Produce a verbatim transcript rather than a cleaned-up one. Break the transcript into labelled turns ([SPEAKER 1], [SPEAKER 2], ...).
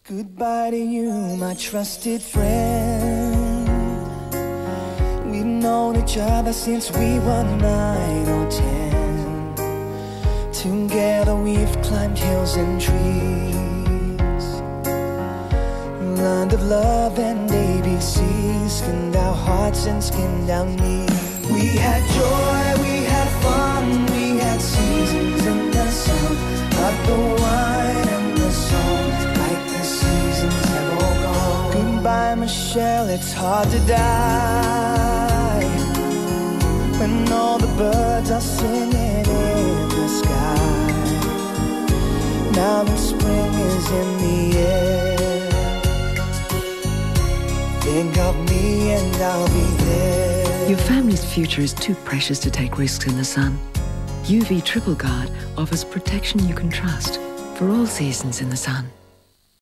[SPEAKER 1] Goodbye to you, my trusted friend. We've known each other since we were nine or ten. Together we've climbed hills and trees, learned of love and A B Cs, skinned our hearts and skinned our knees. We had joy, we had fun, we had seasons in the sun, like the wine and the song, like the seasons have all gone. Goodbye, Michelle, it's hard to die when all the birds are singing in the sky. Now that spring is in the air, think of me and I'll be there.
[SPEAKER 2] Your family's future is too precious to take risks in the sun. U V Triplegard offers protection you can trust for all seasons in the sun.